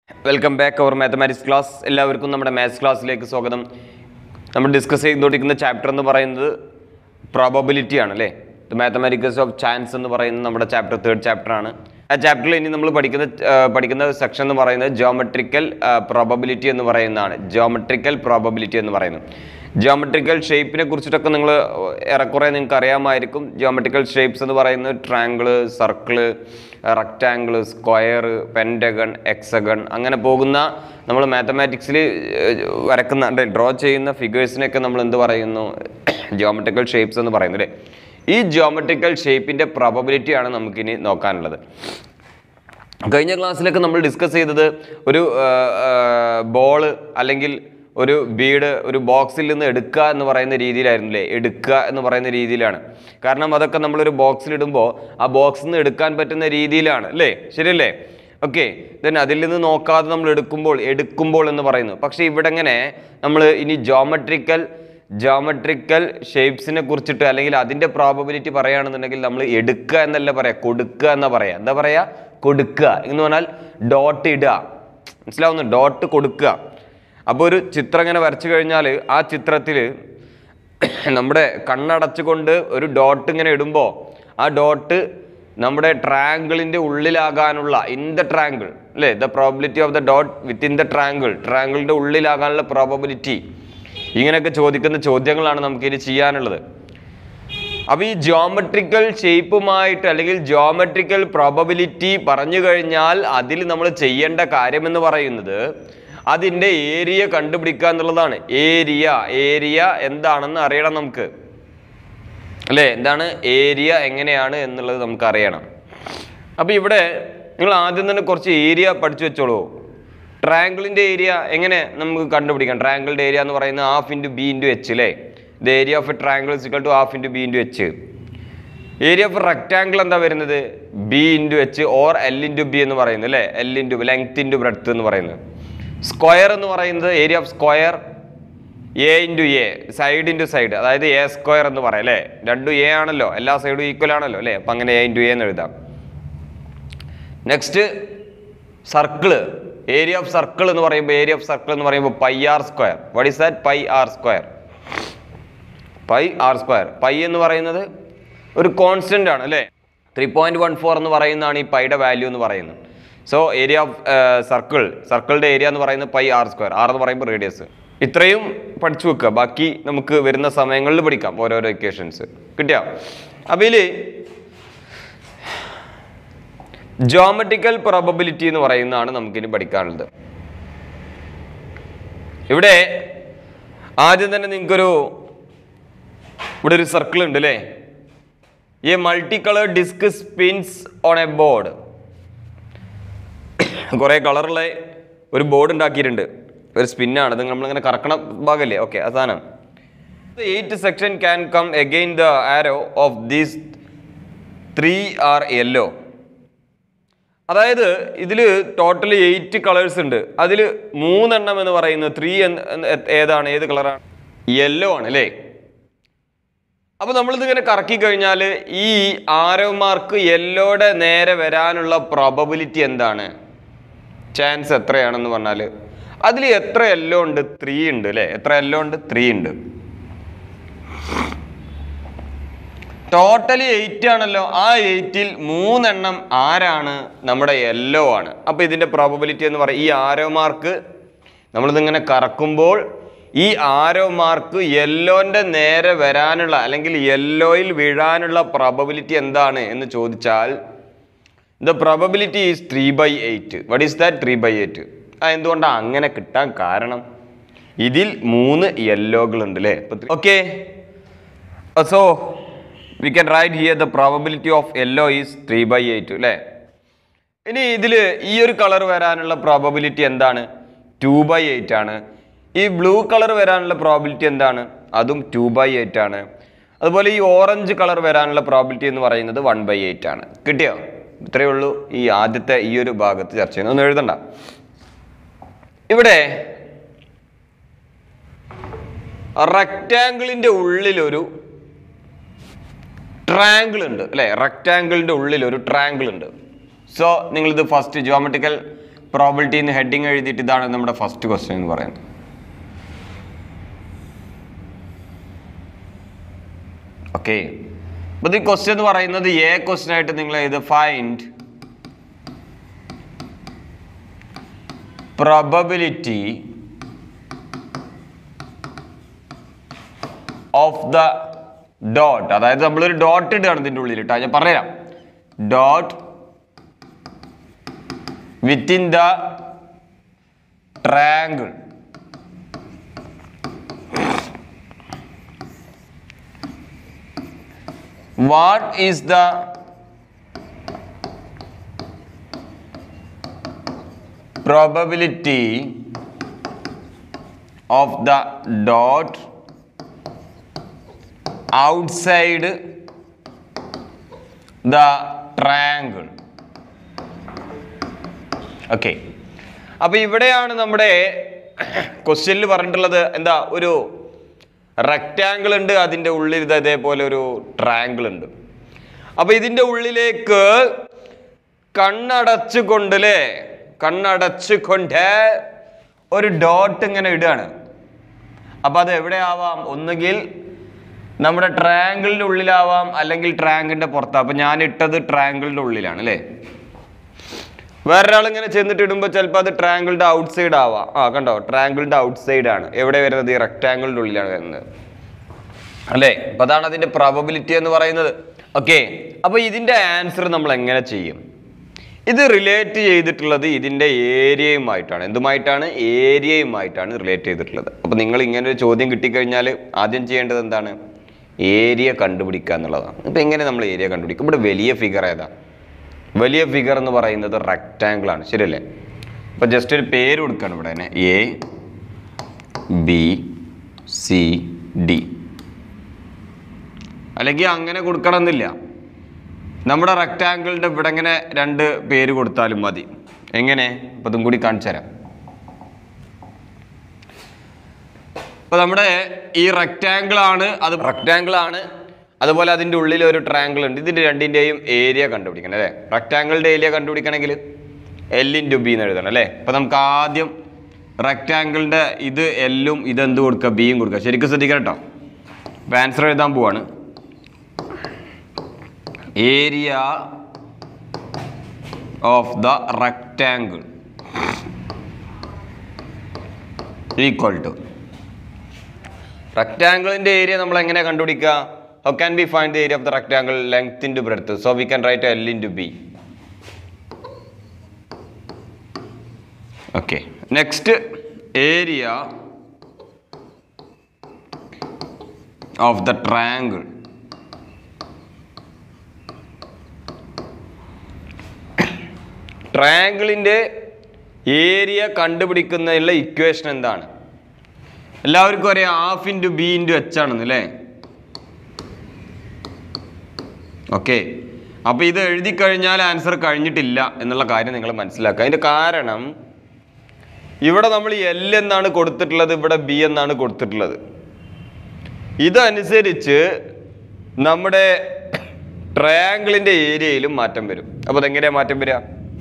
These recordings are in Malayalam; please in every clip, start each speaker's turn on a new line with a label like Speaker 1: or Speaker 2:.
Speaker 1: Welcome back to our mathematics class. എല്ലാവർക്കും നമ്മുടെ മാത്സ് ക്ലാസ്സിലേക്ക് സ്വാഗതം. നമ്മൾ ഡിസ്കസ് ചെയ്തുകൊണ്ടിരിക്കുന്ന ചാപ്റ്റർ എന്ന് പറയുന്നത് പ്രോബബിലിറ്റി ആണ് അല്ലേ? ദി മാത്തമാറ്റിക്സ് ഓഫ് ചാൻസ് എന്ന് പറയുന്നത് നമ്മുടെ ചാപ്റ്റർ 3rd ചാപ്റ്റർ ആണ്. ആ ചാപ്റ്ററിൽ ഇനി നമ്മൾ പഠിക്കുന്ന സെക്ഷൻ എന്ന് പറയുന്നത് ജിയോമെട്രിക്കൽ പ്രോബബിലിറ്റി എന്ന് പറയുന്നതാണ്. ജിയോമെട്രിക്കൽ പ്രോബബിലിറ്റി എന്ന് പറയുന്നത് ജിയോമെട്രിക്കൽ ഷേപ്പിനെ കുറിച്ചിട്ടൊക്കെ നിങ്ങൾ ഏറെക്കുറെ നിങ്ങൾക്ക് അറിയാമായിരിക്കും. ജിയോമെട്രിക്കൽ ഷേപ്സ് എന്ന് പറയുന്നത് triangle, circle, rectangle, square, pentagon, hexagon അങ്ങനെ പോകുന്ന നമ്മൾ മാത്തമാറ്റിക്സിൽ വരക്കുന്ന ഡ്രോ ചെയ്യുന്ന ഫിഗേഴ്സിനെയൊക്കെ നമ്മൾ എന്ത് പറയുന്നു? ജിയോമെട്രിക്കൽ ഷേപ്സ് എന്ന് പറയുന്നത് അല്ലേ? ഈ ജിയോമെട്രിക്കൽ ഷേപ്പിൻ്റെ പ്രോബബിലിറ്റിയാണ് നമുക്കിനി നോക്കാനുള്ളത്. കഴിഞ്ഞ ക്ലാസ്സിലൊക്കെ നമ്മൾ ഡിസ്കസ് ചെയ്തത് ഒരു ബോള് അല്ലെങ്കിൽ ഒരു ബീഡ് ഒരു ബോക്സിൽ നിന്ന് എടുക്കുക എന്ന് പറയുന്ന രീതിയിലായിരുന്നു അല്ലേ? എടുക്കുക എന്ന് പറയുന്ന രീതിയിലാണ്. കാരണം അതൊക്കെ നമ്മളൊരു ബോക്സിലിടുമ്പോൾ ആ ബോക്സിൽ നിന്ന് എടുക്കാൻ പറ്റുന്ന രീതിയിലാണ് അല്ലേ? ശരിയല്ലേ? ഓക്കെ. ദെൻ അതിൽ നിന്ന് നോക്കാതെ നമ്മൾ എടുക്കുമ്പോൾ എന്ന് പറയുന്നു. പക്ഷേ ഇവിടെ എങ്ങനെ നമ്മൾ ഇനി ജോമെട്രിക്കൽ ഷേപ്സിനെ കുറിച്ചിട്ട് അല്ലെങ്കിൽ അതിൻ്റെ പ്രോബബിലിറ്റി പറയുകയാണെന്നുണ്ടെങ്കിൽ നമ്മൾ എടുക്കുക എന്നല്ല പറയാ, കൊടുക്കുക എന്നാ പറയാ. എന്താ പറയാ? കൊടുക്കുക എന്ന് പറഞ്ഞാൽ ഡോട്ട് ഇടുക. മനസ്സിലാവുന്നു? ഡോട്ട് കൊടുക്കുക. അപ്പോൾ ഒരു ചിത്രം ഇങ്ങനെ വരച്ചു കഴിഞ്ഞാൽ ആ ചിത്രത്തിൽ നമ്മുടെ കണ്ണടച്ചുകൊണ്ട് ഒരു ഡോട്ട് ഇങ്ങനെ ഇടുമ്പോൾ ആ ഡോട്ട് നമ്മുടെ ട്രയാങ്കിളിൻ്റെ ഉള്ളിലാകാനുള്ള ഇൻ ദ ട്രയാങ്കിൾ അല്ലേ? The probability of the dot within the ട്രയാങ്കിളിൻ്റെ ഉള്ളിലാകാനുള്ള പ്രോബബിലിറ്റി, ഇങ്ങനെയൊക്കെ ചോദിക്കുന്ന ചോദ്യങ്ങളാണ് നമുക്കിനി ചെയ്യാനുള്ളത്. അപ്പോൾ ഈ ജിയോമെട്രിക്കൽ ഷേപ്പുമായിട്ട് അല്ലെങ്കിൽ ജിയോമെട്രിക്കൽ പ്രോബബിലിറ്റി പറഞ്ഞു കഴിഞ്ഞാൽ അതിൽ നമ്മൾ ചെയ്യേണ്ട കാര്യമെന്ന് പറയുന്നത് അതിൻ്റെ ഏരിയ കണ്ടുപിടിക്കുക എന്നുള്ളതാണ്. ഏരിയ എന്താണെന്ന് അറിയണം നമുക്ക് അല്ലേ? എന്താണ് ഏരിയ, എങ്ങനെയാണ് എന്നുള്ളത് നമുക്ക് അറിയണം. അപ്പോൾ ഇവിടെ നിങ്ങൾ ആദ്യം തന്നെ കുറച്ച് ഏരിയ പഠിച്ചു വെച്ചോളൂ. ട്രയാങ്കിളിൻ്റെ ഏരിയ എങ്ങനെ നമുക്ക് കണ്ടുപിടിക്കാം? ട്രയാങ്കിളിൻ്റെ ഏരിയ എന്ന് പറയുന്നത് half into B into H അല്ലേ? The area of a triangle is equal to half into B into H. Area of rectangle എന്താ വരുന്നത്? B into H or L into B എന്ന് പറയുന്നത് അല്ലേ? L into length into breadth എന്ന് പറയുന്നത്. സ്ക്വയർ എന്ന് പറയുന്നത് area of square A into A, side into side, അതായത് എ സ്ക്വയർ എന്ന് പറയാം അല്ലേ? രണ്ടും എ ആണല്ലോ, എല്ലാ സൈഡും ഈക്വൽ ആണല്ലോ അല്ലേ? അപ്പം അങ്ങനെ എ ഇൻറ്റു എ എന്ന് എഴുതാം. Next circle, area of circle എന്ന് പറയുമ്പോൾ pi R square. What is that? Pi R square. Pi എന്ന് പറയുന്നത് ഒരു കോൺസ്റ്റന്റ് ആണ് അല്ലേ? 3.14 എന്ന് പറയുന്നതാണ് ഈ പൈയുടെ വാല്യൂ എന്ന് പറയുന്നത്. സോ ഏരിയ ഓഫ് സർക്കിളിൻ്റെ ഏരിയ എന്ന് പറയുന്നത് പൈ ആർ സ്ക്വയർ. ആർ എന്ന് പറയുമ്പോൾ റേഡിയസ്. ഇത്രയും പഠിച്ചു വെക്കുക. ബാക്കി നമുക്ക് വരുന്ന സമയങ്ങളിൽ പഠിക്കാം ഓരോരോ ഇക്വേഷൻസ്. കിട്ടിയോ? അപ്പോൾ ഇതിൽ ജിയോമെട്രിക്കൽ പ്രോബബിലിറ്റി എന്ന് പറയുന്നതാണ് നമുക്കിനി പഠിക്കാനുള്ളത്. ഇവിടെ ആദ്യം തന്നെ നിങ്ങൾക്കൊരു ഇവിടെ ഒരു സർക്കിൾ ഉണ്ട് അല്ലേ? A multi colour disc spins on a board. കുറേ കളറുള്ള ഒരു ബോർഡ് ഉണ്ടാക്കിയിട്ടുണ്ട്. ഒരു സ്പിന്നാണ് അത്. നമ്മളിങ്ങനെ കറക്കണ ഭാഗമല്ലേ? ഓക്കെ. അവസാനം 8 section can come again the arrow of these 3 are yellow. അതായത് ഇതിൽ ടോട്ടൽ 8 കളേഴ്സ് ഉണ്ട്. അതിൽ 3 എണ്ണം എന്ന് പറയുന്നത് 3 ഏതാണ്? ഏത് കളറാണ്? യെല്ലോ ആണ് അല്ലേ? അപ്പോൾ നമ്മളിതിങ്ങനെ കറക്കി കഴിഞ്ഞാൽ ഈ ആരോ മാർക്ക് യെല്ലോയുടെ നേരെ വരാനുള്ള പ്രോബബിലിറ്റി എന്താണ്? ചാൻസ് എത്രയാണെന്ന് പറഞ്ഞാൽ അതിൽ എത്ര യെല്ലോ ഉണ്ട്? 3 ഉണ്ട് അല്ലേ? എത്ര യെല്ലോ ഉണ്ട്? 3 ഉണ്ട്. ടോട്ടലി 8 ആണല്ലോ. ആ 8ൽ 3 എണ്ണം ആരാണ്? നമ്മുടെ യെല്ലോ ആണ്. അപ്പോൾ ഇതിൻ്റെ പ്രോബബിലിറ്റി എന്ന് പറയും, ഈ ആരോ മാർക്ക് നമ്മളിതിങ്ങനെ കറക്കുമ്പോൾ ഈ ആരോ മാർക്ക് യെല്ലോൻ്റെ നേരെ വരാനുള്ള അല്ലെങ്കിൽ യെല്ലോയിൽ വീഴാനുള്ള പ്രോബബിലിറ്റി എന്താണ് എന്ന് ചോദിച്ചാൽ the probability is 3/8. What is that? 3/8. എന്തുകൊണ്ടാണ് അങ്ങനെ കിട്ടാൻ കാരണം? ഇതിൽ 3 യെല്ലോകളുണ്ട് അല്ലേ? Okay. So we can write here the probability of yellow is 3/8 അല്ലേ? ഇനി ഇതിൽ ഈ ഒരു കളർ വരാനുള്ള പ്രോബബിലിറ്റി എന്താണ്? 2/8 ആണ്. ഈ ബ്ലൂ കളർ വരാനുള്ള പ്രോബിലിറ്റി എന്താണ്? അതും 2/8 ആണ്. അതുപോലെ ഈ ഓറഞ്ച് കളർ വരാനുള്ള പ്രോബിലിറ്റി എന്ന് പറയുന്നത് 1/8 ആണ്. കിട്ടിയോ? ഇത്രയേ ഉള്ളൂ ഈ ആദ്യത്തെ ഈ ഒരു ഭാഗത്ത് ചർച്ച ചെയ്യുന്നത്. ഒന്നും എഴുതണ്ട. ഇവിടെ റെക്റ്റാങ്കിളിൻ്റെ ഉള്ളിലൊരു ട്രയാങ്കിൾ ഉണ്ട് അല്ലേ? റെക്റ്റാങ്കിളിൻ്റെ ഉള്ളിലൊരു ട്രയാങ്കിൾ ഉണ്ട്. സോ നിങ്ങളിത് ഫസ്റ്റ് ജിയോമെട്രിക്കൽ പ്രോബിലിറ്റി എന്ന് ഹെഡിങ് എഴുതിയിട്ട് ഇതാണ് നമ്മുടെ ഫസ്റ്റ് ക്വസ്റ്റ്യൻ എന്ന് പറയുന്നത്. ഓക്കെ, അപ്പോൾ ഈ ക്വസ്റ്റ്യൻ എന്ന് പറയുന്നത് എ ക്വസ്റ്റ്യൻ ആയിട്ട് നിങ്ങൾ എഴുത് find probability of the dot. അതായത് നമ്മളൊരു ഡോട്ട് ഇടുകയാണ് ഇതിൻ്റെ ഉള്ളിൽ ഇട്ടാ, ഞാൻ പറയാം. Dot within the triangle what is the probability of the dot outside the triangle. Okay, അപ്പോൾ ഇവിടെയാണ് നമ്മുടെ ക്വസ്റ്റ്യനിൽ പറഞ്ഞിട്ടുള്ളത് എന്താ, ഒരു റെക്റ്റാങ്കിൾ ഉണ്ട്, അതിൻ്റെ ഉള്ളിൽ ഇതേപോലെ ഒരു ട്രയാങ്കിൾ ഉണ്ട്. അപ്പോൾ ഇതിൻ്റെ ഉള്ളിലേക്ക് കണ്ണടച്ചുകൊണ്ട് ഒരു ഡോട്ട് ഇങ്ങനെ ഇടുകയാണ്. അപ്പോൾ അത് എവിടെ ആവാം, ഒന്നുകിൽ നമ്മുടെ ട്രയാങ്കിളിൻ്റെ ഉള്ളിലാവാം, അല്ലെങ്കിൽ ട്രയാങ്കിളിൻ്റെ പുറത്താം. അപ്പോൾ ഞാൻ ഇട്ടത് ട്രയാങ്കിളിൻ്റെ ഉള്ളിലാണ് അല്ലേ. വേറൊരാൾ ഇങ്ങനെ ചെന്നിട്ട് ഇടുമ്പോൾ ചിലപ്പോൾ അത് ട്രയാങ്കിളിൻ്റെ ഔട്ട് സൈഡ് ആവാം. കണ്ടോ, ട്രയാങ്കിളിൻ്റെ ഔട്ട് സൈഡ് ആണ്. എവിടെ വരുന്നത്, ഈ റെക്റ്റാങ്കിളിൻ്റെ ഉള്ളിലാണ് വരുന്നത് അല്ലേ. അപ്പോൾ അതാണ് അതിൻ്റെ പ്രോബബിലിറ്റി എന്ന് പറയുന്നത്. ഓക്കെ, അപ്പോൾ ഇതിൻ്റെ ആൻസർ നമ്മൾ എങ്ങനെ ചെയ്യും? ഇത് റിലേറ്റ് ചെയ്തിട്ടുള്ളത് ഇതിൻ്റെ ഏരിയയുമായിട്ടാണ്. എന്തുമായിട്ടാണ്? ഏരിയയുമായിട്ടാണ് റിലേറ്റ് ചെയ്തിട്ടുള്ളത്. അപ്പോൾ നിങ്ങൾ ഇങ്ങനെ ഒരു ചോദ്യം കിട്ടിക്കഴിഞ്ഞാൽ ആദ്യം ചെയ്യേണ്ടത് എന്താണ്? ഏരിയ കണ്ടുപിടിക്കുക എന്നുള്ളതാണ്. ഇപ്പോൾ എങ്ങനെ നമ്മൾ ഏരിയ കണ്ടുപിടിക്കും? ഇവിടെ വലിയ ഫിഗർ ഏതാ? വലിയ ഫിഗർ എന്ന് പറയുന്നത് റെക്റ്റാങ്കിൾ ആണ്, ശരിയല്ലേ? അപ്പോൾ ജസ്റ്റ് ഒരു പേര് കൊടുക്കുകയാണ് ഇവിടെ തന്നെ, എ ബി സി ഡി. അല്ലെങ്കിൽ അങ്ങനെ കൊടുക്കണമെന്നില്ല, നമ്മുടെ റെക്റ്റാങ്കിളിൻ്റെ ഇവിടെ ഇങ്ങനെ രണ്ട് പേര് കൊടുത്താലും മതി. എങ്ങനെ? അപ്പോൾ ഇതും കൂടി കാണിച്ചു തരാം. അപ്പോൾ നമ്മുടെ ഈ റെക്റ്റാങ്കിൾ ആണ്, അതുപോലെ അതിൻ്റെ ഉള്ളിൽ ഒരു ട്രയാങ്കിൾ ഉണ്ട്. ഇതിൻ്റെ രണ്ടിൻ്റെയും ഏരിയ കണ്ടുപിടിക്കണം അല്ലേ. റെക്റ്റാങ്കിളിൻ്റെ ഏരിയ കണ്ടുപിടിക്കണമെങ്കിൽ L/B എന്ന് എഴുതണം അല്ലേ. അപ്പോൾ നമുക്ക് ആദ്യം റെക്റ്റാങ്കിളിൻ്റെ ഇത് L-ഉം ഇതെന്ത് കൊടുക്കുക, B-യും കൊടുക്കുക. ശരിക്കും ശ്രദ്ധിക്കണം കേട്ടോ. അപ്പോൾ ആൻസർ എഴുതാൻ പോവാണ്. Area of the rectangle equal to റെക്റ്റാങ്കിളിൻ്റെ ഏരിയ നമ്മൾ എങ്ങനെ കണ്ടുപിടിക്കുക? How can we find the area of the rectangle? Length into breadth. So we can write L/B. Okay. Next, area of the triangle. ട്രയാങ്കിളിൻ്റെ ഏരിയ കണ്ടുപിടിക്കുന്നതിനുള്ള ഇക്വേഷൻ എന്താണ്? എല്ലാവർക്കും അറിയാം, ½ × B × H ആണെന്ന് അല്ലേ. ഓക്കെ, അപ്പോൾ ഇത് എഴുതി കഴിഞ്ഞാൽ ആൻസർ കഴിഞ്ഞിട്ടില്ല എന്നുള്ള കാര്യം നിങ്ങൾ മനസ്സിലാക്കുക. അതിൻ്റെ കാരണം ഇവിടെ നമ്മൾ L എന്നാണ് കൊടുത്തിട്ടുള്ളത്, ഇവിടെ B എന്നാണ് കൊടുത്തിട്ടുള്ളത്. ഇതനുസരിച്ച് നമ്മുടെ ട്രയാങ്കിളിൻ്റെ ഏരിയയിലും മാറ്റം വരും. അപ്പോൾ അതെങ്ങനെയാണ് മാറ്റം വരിക?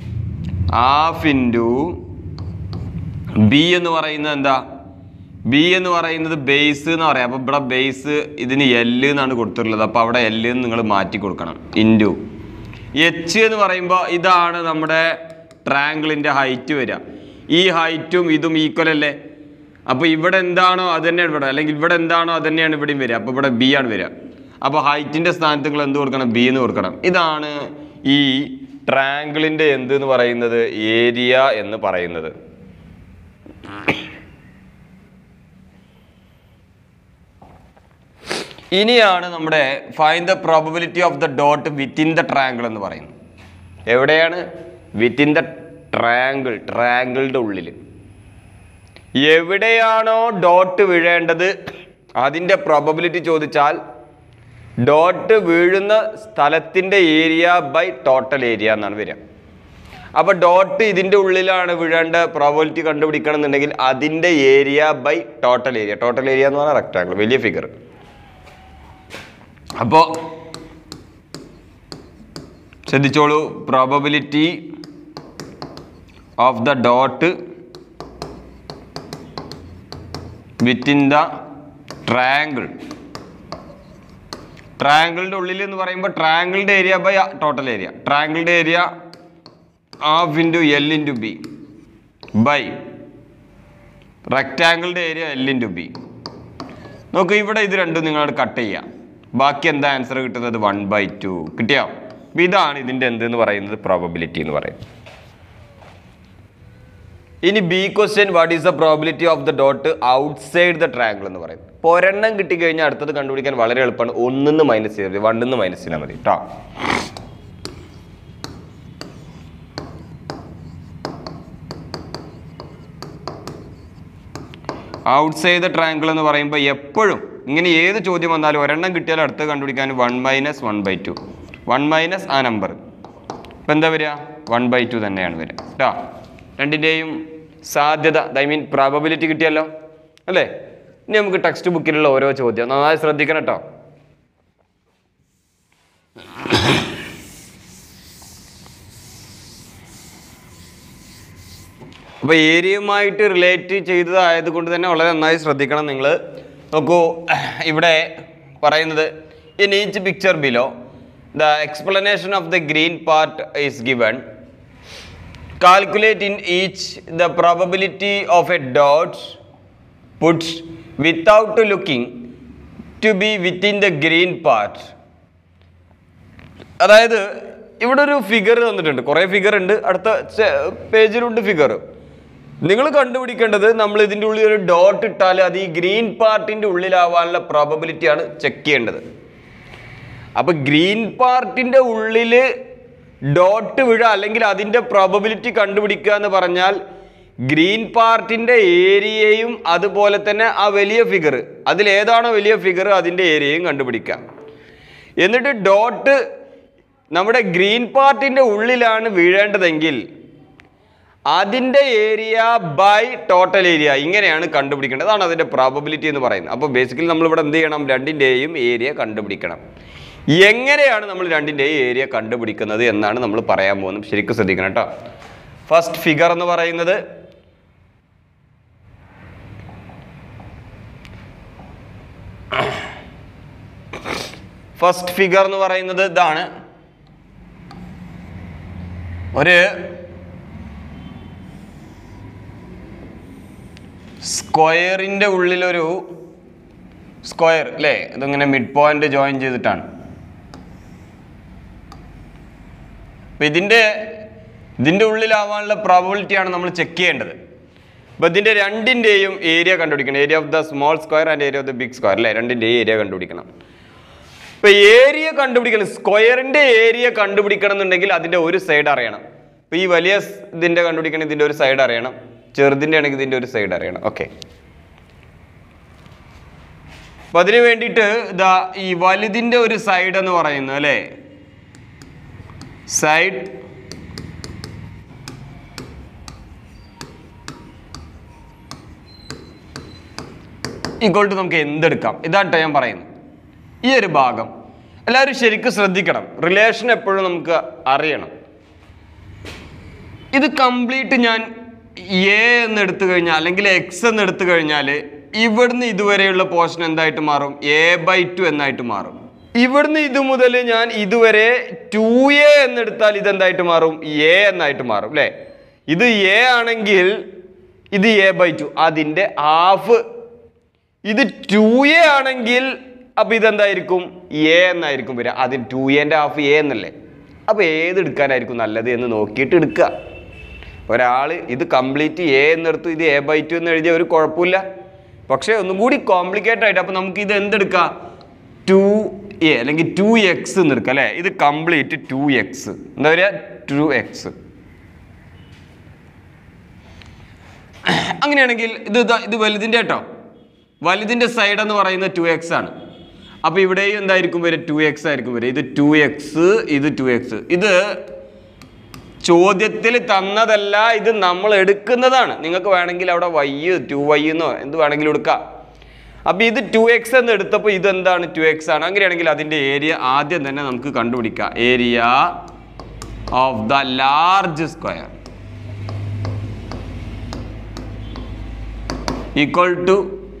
Speaker 1: ½ × B എന്ന് പറയുന്നത് എന്താ? B എന്ന് പറയുന്നത് ബേസ് എന്ന് പറയാം. അപ്പോൾ ഇവിടെ ബേസ് ഇതിന് L എന്നാണ് കൊടുത്തിട്ടുള്ളത്, അപ്പോൾ അവിടെ L എന്ന് നിങ്ങൾ മാറ്റി കൊടുക്കണം. ഇൻറ്റു H എന്ന് പറയുമ്പോൾ ഇതാണ് നമ്മുടെ ട്രയാങ്കിളിൻ്റെ ഹൈറ്റ് വരിക. ഈ ഹൈറ്റും ഇതും ഈക്വൽ അല്ലേ. അപ്പോൾ ഇവിടെ എന്താണോ അത് തന്നെയാണ് ഇവിടെ, അല്ലെങ്കിൽ ഇവിടെ എന്താണോ അത് തന്നെയാണ് ഇവിടെയും വരിക. അപ്പോൾ ഇവിടെ B ആണ് വരിക. അപ്പോൾ ഹൈറ്റിൻ്റെ സ്ഥാനത്ത് നിങ്ങൾ എന്ത് കൊടുക്കണം? B എന്ന് കൊടുക്കണം. ഇതാണ് ഈ ട്രയാങ്കിളിൻ്റെ എന്ത് എന്ന് പറയുന്നത്? ഏരിയ എന്ന് പറയുന്നത്. ഇനിയാണ് നമ്മുടെ find the probability of the dot within the triangle എന്ന് പറയുന്നത്. എവിടെയാണ്? വിത്തിൻ ദ ട്രയാങ്കിൾ, ട്രയാങ്കിളിൻ്റെ ഉള്ളിൽ എവിടെയാണോ ഡോട്ട് വീഴേണ്ടത് അതിൻ്റെ പ്രോബബിലിറ്റി ചോദിച്ചാൽ ഡോട്ട് വീഴുന്ന സ്ഥലത്തിൻ്റെ ഏരിയ ബൈ ടോട്ടൽ ഏരിയ എന്നാണ് വരിക. അപ്പോൾ ഡോട്ട് ഇതിൻ്റെ ഉള്ളിലാണ് വീഴേണ്ട പ്രോബബിലിറ്റി കണ്ടുപിടിക്കണം എന്നുണ്ടെങ്കിൽ അതിൻ്റെ area by total area. Total area എന്ന് പറഞ്ഞാൽ റെക്റ്റാങ്കിൾ, വലിയ ഫിഗർ. അപ്പോൾ ശ്രദ്ധിച്ചോളൂ, probability of the dot within the triangle. ട്രയാങ്കിളിൻ്റെ ഉള്ളിൽ എന്ന് പറയുമ്പോൾ ട്രയാങ്കിളിൻ്റെ ഏരിയ ബൈ ടോട്ടൽ ഏരിയ. ട്രയാങ്കിളിൻ്റെ area half into L into B by റെക്റ്റാങ്കിളിൻ്റെ ഏരിയ എൽ ഇൻറ്റു ബി. നോക്ക് ഇവിടെ ഇത് രണ്ടും നിങ്ങളോട് കട്ട് ചെയ്യാം. ബാക്കി എന്താ ആൻസർ കിട്ടുന്നത്? 1/2 കിട്ടിയോ? അപ്പം ഇതാണ് ഇതിൻ്റെ എന്തെന്ന് പറയുന്നത്? പ്രോബബിലിറ്റി എന്ന് പറയുന്നത്. ഇനി B question, what is the probability of the dot outside the triangle എന്ന് പറയുന്നത്. ഇപ്പോൾ ഒരെണ്ണം കിട്ടിക്കഴിഞ്ഞാൽ അടുത്തത് കണ്ടുപിടിക്കാൻ വളരെ എളുപ്പമാണ്. 1 മൈനസ് ചെയ്താൽ മതി, 1 മൈനസ് ചെയ്താൽ മതി കേട്ടോ. ഔട്ട്സൈഡ് ദ ട്രയാങ്കിൾ എന്ന് പറയുമ്പോൾ എപ്പോഴും ഇങ്ങനെ ഏത് ചോദ്യം വന്നാലും ഒരെണ്ണം കിട്ടിയാൽ അടുത്ത് കണ്ടുപിടിക്കാൻ 1 മൈനസ് 1/2. 1 മൈനസ് ആ നമ്പർ ഇപ്പം എന്താ വരിക? 1/2 തന്നെയാണ് വരിക കേട്ടോ. രണ്ടിൻ്റെയും സാധ്യത, ഐ മീൻ പ്രോബബിലിറ്റി കിട്ടിയല്ലോ അല്ലേ? ഇനി നമുക്ക് ടെക്സ്റ്റ് ബുക്കിലുള്ള ഓരോ ചോദ്യം നന്നായി ശ്രദ്ധിക്കണം കേട്ടോ. അപ്പോൾ ഏരിയയുമായിട്ട് റിലേറ്റ് ചെയ്തതായത് കൊണ്ട് തന്നെ വളരെ നന്നായി ശ്രദ്ധിക്കണം നിങ്ങൾ. നോക്കൂ, ഇവിടെ പറയുന്നത് in each picture below the explanation of the green part is given. Calculate in each the probability of a dot puts without looking to be within the green part. അതായത് ഇവിടെ ഒരു ഫിഗർ തന്നിട്ടുണ്ട്, കുറേ ഫിഗർ ഉണ്ട്, അടുത്ത പേജിലുണ്ട് ഫിഗർ. നിങ്ങൾ കണ്ടുപിടിക്കേണ്ടത് നമ്മൾ ഇതിൻ്റെ ഉള്ളിൽ ഒരു ഡോട്ട് ഇട്ടാൽ അത് ഈ ഗ്രീൻ പാർട്ടിൻ്റെ ഉള്ളിലാവാനുള്ള പ്രോബബിലിറ്റിയാണ് ചെക്ക് ചെയ്യേണ്ടത്. അപ്പോൾ ഗ്രീൻ പാർട്ടിൻ്റെ ഉള്ളിൽ ഡോട്ട് വീഴുക അല്ലെങ്കിൽ അതിൻ്റെ പ്രോബബിലിറ്റി കണ്ടുപിടിക്കുക എന്ന് പറഞ്ഞാൽ ഗ്രീൻ പാർട്ടിൻ്റെ ഏരിയയും അതുപോലെ തന്നെ ആ വലിയ ഫിഗർ, അതിലേതാണോ വലിയ ഫിഗർ അതിൻ്റെ ഏരിയയും കണ്ടുപിടിക്കുക. എന്നിട്ട് ഡോട്ട് നമ്മുടെ ഗ്രീൻ പാർട്ടിൻ്റെ ഉള്ളിലാണ് വീഴേണ്ടതെങ്കിൽ അതിൻ്റെ ഏരിയ ബൈ ടോട്ടൽ ഏരിയ ഇങ്ങനെയാണ് കണ്ടുപിടിക്കേണ്ടത്. അതാണ് അതിൻ്റെ പ്രോബബിലിറ്റി എന്ന് പറയുന്നത്. അപ്പോൾ ബേസിക്കലി നമ്മളിവിടെ എന്ത് ചെയ്യണം? രണ്ടിൻ്റെയും ഏരിയ കണ്ടുപിടിക്കണം. എങ്ങനെയാണ് നമ്മൾ രണ്ടിൻ്റെയും ഏരിയ കണ്ടുപിടിക്കുന്നത് എന്നാണ് നമ്മൾ പറയാൻ പോകുന്നത്. ശരിക്കും ശ്രദ്ധിക്കണം കേട്ടോ. ഫസ്റ്റ് ഫിഗർ എന്ന് പറയുന്നത് ഇതാണ്. ഒരു സ്ക്വയറിൻ്റെ ഉള്ളിലൊരു സ്ക്വയർ അല്ലേ, ഇതിങ്ങനെ മിഡ് പോയിന്റ് ജോയിൻ ചെയ്തിട്ടാണ്. അപ്പം ഇതിൻ്റെ ഉള്ളിലാവാനുള്ള പ്രോബബിലിറ്റിയാണ് നമ്മൾ ചെക്ക് ചെയ്യേണ്ടത്. അപ്പോൾ ഇതിൻ്റെ രണ്ടിൻ്റെയും ഏരിയ കണ്ടുപിടിക്കണം. Area of the small square and area of the big square അല്ലേ, രണ്ടിൻ്റെയും ഏരിയ കണ്ടുപിടിക്കണം. ഇപ്പോൾ ഏരിയ കണ്ടുപിടിക്കണം, സ്ക്വയറിൻ്റെ ഏരിയ കണ്ടുപിടിക്കണം എന്നുണ്ടെങ്കിൽ അതിൻ്റെ ഒരു സൈഡ് അറിയണം. അപ്പോൾ ഈ വലിയ ഇതിൻ്റെ കണ്ടുപിടിക്കണം, ഇതിൻ്റെ ഒരു സൈഡ് അറിയണം. ചെറുതിൻ്റെ ആണെങ്കിൽ ഇതിൻ്റെ ഒരു സൈഡ് അറിയണം. ഓക്കെ, അപ്പം അതിന് വേണ്ടിയിട്ട് ഇതാ ഈ വലുതിൻ്റെ ഒരു സൈഡ് എന്ന് പറയുന്നത് അല്ലേ, സൈഡ് ഈക്വൽ ടു നമുക്ക് എന്തെടുക്കാം? ഇതാട്ടോ ഞാൻ പറയുന്നത്. ഈ ഒരു ഭാഗം എല്ലാവരും ശരിക്കും ശ്രദ്ധിക്കണം. റിലേഷൻ എപ്പോഴും നമുക്ക് അറിയണം. ഇത് കംപ്ലീറ്റ് ഞാൻ എ എന്ന് എടുത്തു കഴിഞ്ഞാൽ അല്ലെങ്കിൽ എക്സ് എന്ന് എടുത്തു കഴിഞ്ഞാൽ ഇവിടുന്ന് ഇതുവരെയുള്ള പോർഷൻ എന്തായിട്ട് മാറും? a/2 എന്നായിട്ട് മാറും. ഇവിടുന്ന് ഇത് മുതൽ ഞാൻ ഇതുവരെ 2a എന്നെടുത്താൽ ഇതെന്തായിട്ട് മാറും? a എന്നായിട്ട് മാറും അല്ലേ. ഇത് a ആണെങ്കിൽ ഇത് a/2, അതിൻ്റെ ഹാഫ്. ഇത് 2a ആണെങ്കിൽ അപ്പം ഇതെന്തായിരിക്കും? a എന്നായിരിക്കും വരിക. അതിൽ 2a ഹാഫ് a എന്നല്ലേ. അപ്പോൾ ഏതെടുക്കാനായിരിക്കും നല്ലത് എന്ന് നോക്കിയിട്ട് എടുക്കുക. ഒരാൾ ഇത് കംപ്ലീറ്റ് a എന്നെടുത്തു, ഇത് a/2 എന്ന് എഴുതിയ ഒരു കുഴപ്പമില്ല. പക്ഷേ ഒന്നും കൂടി കോംപ്ലിക്കേറ്റഡ് ആയിട്ട് അപ്പോൾ നമുക്ക് ഇത് എന്തെടുക്കാം? 2a അല്ലെങ്കിൽ 2x എന്ന് എടുക്കാം അല്ലേ. ഇത് കംപ്ലീറ്റ് 2x, എന്താ പറയുക? 2x. അങ്ങനെയാണെങ്കിൽ ഇത് വലുതിൻ്റെ കേട്ടോ, വലുതിൻ്റെ സൈഡ് എന്ന് പറയുന്നത് 2x ആണ്. അപ്പോൾ ഇവിടെയും എന്തായിരിക്കും വരിക? 2x ആയിരിക്കും വരിക. ഇത് 2x, ഇത് 2x. ഇത് ചോദ്യത്തിൽ തന്നതല്ല, ഇത് നമ്മൾ എടുക്കുന്നതാണ്. നിങ്ങൾക്ക് വേണമെങ്കിൽ അവിടെ y 2y എന്നോ എന്ത് വേണമെങ്കിലും എടുക്കാം. അപ്പോൾ ഇത് 2x എന്ന് എടുത്തപ്പോൾ ഇതെന്താണ്? 2x ആണ്. അങ്ങനെയാണെങ്കിൽ അതിൻ്റെ ഏരിയ ആദ്യം തന്നെ നമുക്ക് കണ്ടുപിടിക്കാം. Area of the large square. Equal to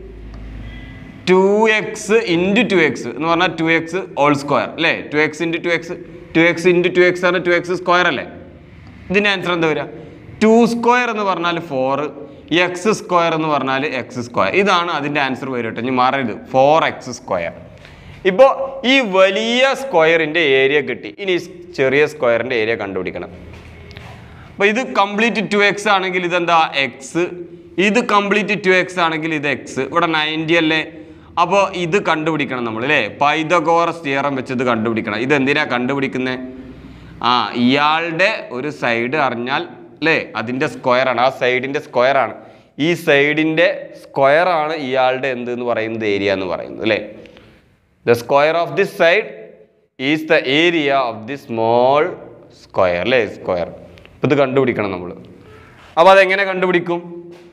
Speaker 1: 2x into 2x എന്ന് പറഞ്ഞാൽ 2x ഹോൾ സ്ക്വയർ അല്ലേ? 2x into 2x 2x into 2x ആണ് 2x സ്ക്വയർ അല്ലേ? ഇതിൻ്റെ ആൻസർ എന്താ വരിക? 2 സ്ക്വയർ എന്ന് പറഞ്ഞാൽ 4, x സ്ക്വയർ എന്ന് പറഞ്ഞാൽ x സ്ക്വയർ. ഇതാണ് അതിൻ്റെ ആൻസർ വരട്ടെ. ഇനി മാറരുത്, 4x സ്ക്വയർ. ഇപ്പോൾ ഈ വലിയ സ്ക്വയറിൻ്റെ ഏരിയ കിട്ടി. ഇനി ചെറിയ സ്ക്വയറിൻ്റെ ഏരിയ കണ്ടുപിടിക്കണം. അപ്പോൾ ഇത് കംപ്ലീറ്റ് 2x ആണെങ്കിൽ ഇതെന്താ x, ഇത് കംപ്ലീറ്റ് 2x ആണെങ്കിൽ ഇത് x. ഇവിടെ 90 അല്ലേ? അപ്പോൾ ഇത് കണ്ടുപിടിക്കണം നമ്മൾ അല്ലേ? പൈതഗോറസ് തിയറം വെച്ച് ഇത് കണ്ടുപിടിക്കണം. ഇതെന്തിനാ കണ്ടുപിടിക്കുന്നത്? ഇയാളുടെ ഒരു സൈഡ് അറിഞ്ഞാൽ അല്ലേ, അതിൻ്റെ സ്ക്വയറാണ്, ആ സൈഡിൻ്റെ സ്ക്വയറാണ്, ഈ സൈഡിൻ്റെ സ്ക്വയറാണ് ഇയാളുടെ എന്തെന്ന് പറയുന്നത് ഏരിയ എന്ന് പറയുന്നത് അല്ലേ? The square of this side is the area of the small square അല്ലേ? സ്ക്വയർ. അപ്പോൾ ഇത് കണ്ടുപിടിക്കണം നമ്മൾ. അപ്പോൾ അതെങ്ങനെ കണ്ടുപിടിക്കും?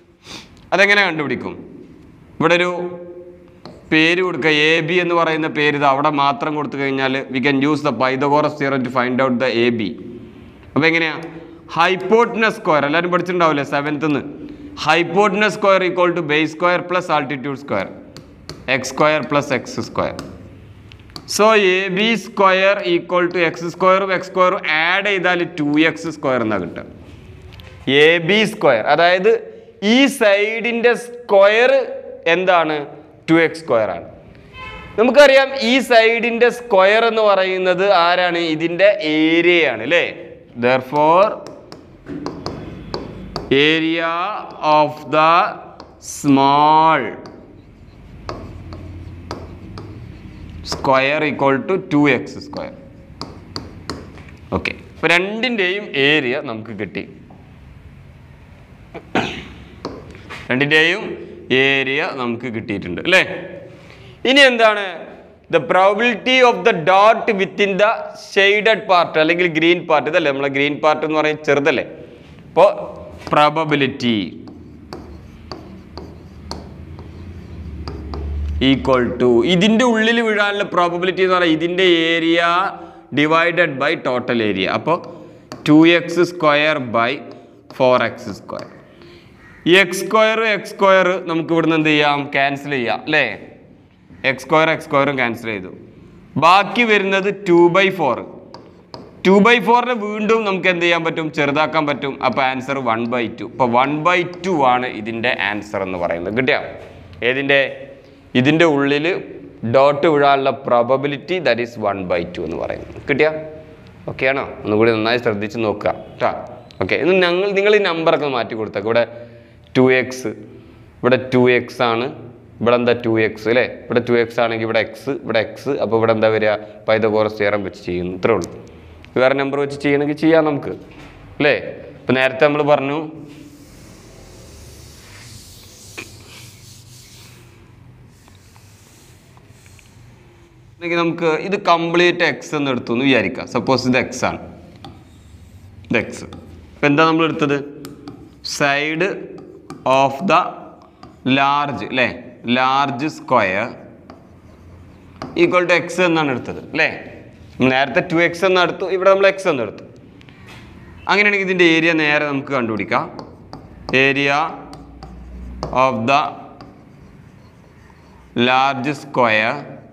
Speaker 1: ഇവിടെ ഒരു പേര് കൊടുക്കുക, എ ബി എന്ന് പറയുന്ന പേര്. ഇത് അവിടെ മാത്രം കൊടുത്തു കഴിഞ്ഞാൽ we can use the Pythagoras theorem to find out the A B. അപ്പോൾ എങ്ങനെയാണ്? ഹൈപ്പോട്ടനസ് സ്ക്വയർ എല്ലാവരും പഠിച്ചിട്ടുണ്ടാവില്ലേ 7th? Hypotenuse square equal to base square plus altitude square, X square plus X square. So A B square equal to X സ്ക്വയറും എക്സ് സ്ക്വയറും ആഡ് ചെയ്താൽ 2x സ്ക്വയർ എന്നാണ് കിട്ടുക. എ ബി സ്ക്വയർ അതായത് ഈ സൈഡിൻ്റെ സ്ക്വയർ എന്താണ്? 2x സ്ക്വയർ ആണ്. നമുക്കറിയാം ഈ സൈഡിൻ്റെ സ്ക്വയർ എന്ന് പറയുന്നത് ആരാണ്? ഇതിൻ്റെ ഏരിയയാണ് അല്ലേ? Therefore area of the small square equal to 2x square. ഓക്കെ, അപ്പോൾ രണ്ടിൻ്റെയും ഏരിയ നമുക്ക് കിട്ടി. നമുക്ക് കിട്ടിയിട്ടുണ്ട് അല്ലേ? ഇനി എന്താണ്? The probability of the dot within the shaded part അല്ലെങ്കിൽ ഗ്രീൻ പാർട്ട്. ഇതല്ലേ നമ്മളെ ഗ്രീൻ പാർട്ട് എന്ന് പറയുന്നത് ചെറുതല്ലേ? അപ്പോൾ പ്രോബബിലിറ്റി ഈക്വൽ ടു ഇതിൻ്റെ ഉള്ളിൽ വീഴാനുള്ള പ്രോബബിലിറ്റി എന്ന് പറഞ്ഞാൽ ഇതിൻ്റെ area divided by total area. അപ്പോൾ 2x square by 4x square. ഈ എക്സ് സ്ക്വയർ നമുക്ക് ഇവിടുന്ന് എന്ത് ചെയ്യാം? ക്യാൻസൽ ചെയ്യാം അല്ലേ? എക്സ് സ്ക്വയറും ക്യാൻസൽ ചെയ്തു. ബാക്കി വരുന്നത് 2/4. 2/4 വീണ്ടും നമുക്ക് എന്ത് ചെയ്യാൻ പറ്റും? ചെറുതാക്കാൻ പറ്റും. അപ്പോൾ ആൻസർ 1/2. അപ്പോൾ 1/2 ആണ് ഇതിൻ്റെ ആൻസർ എന്ന് പറയുന്നത്. കിട്ടിയ ഏതിൻ്റെ? ഇതിൻ്റെ ഉള്ളിൽ ഡോട്ട് വീഴാനുള്ള പ്രോബബിലിറ്റി ദാറ്റ് ഈസ് 1/2 എന്ന് പറയുന്നത്. കിട്ടിയ ഓക്കെ ആണോ? ഒന്നുകൂടി നന്നായി ശ്രദ്ധിച്ച് നോക്കുക കേട്ടോ. ഓക്കെ, ഇന്ന് നിങ്ങൾ ഈ നമ്പറൊക്കെ മാറ്റി കൊടുത്തേക്ക്. ഇവിടെ 2x, ഇവിടെ 2x ആണ്, ഇവിടെ എന്താ 2x അല്ലേ? ഇവിടെ 2x ആണെങ്കിൽ ഇവിടെ x, ഇവിടെ x. അപ്പോൾ ഇവിടെ എന്താ വരിക? പൈതഗോറസ് തിയറം വെച്ച് ചെയ്യുന്നു. ഇത്രേ ഉള്ളൂ. വേറെ നമ്പർ വെച്ച് ചെയ്യണമെങ്കിൽ ചെയ്യാം നമുക്ക് അല്ലേ? ഇപ്പം നേരത്തെ നമ്മൾ പറഞ്ഞു നമുക്ക് ഇത് കംപ്ലീറ്റ് എക്സ് എന്ന് എടുത്തു എന്ന് വിചാരിക്കാം. സപ്പോസ് ഇത് എക്സ് ആണ്, ഇത് എക്സ്. ഇപ്പം എന്താ നമ്മൾ എടുത്തത്? സൈഡ് ഓഫ് ദ ലാർജ് അല്ലേ? Large square equal to X എന്നാണ് എടുത്തത് അല്ലേ? നേരത്തെ 2x എന്ന് എടുത്തു, ഇവിടെ നമ്മൾ x എന്ന് എടുത്തു. അങ്ങനെയാണെങ്കിൽ ഇതിൻ്റെ ഏരിയ നേരെ നമുക്ക് കണ്ടുപിടിക്കാം. Area of the large square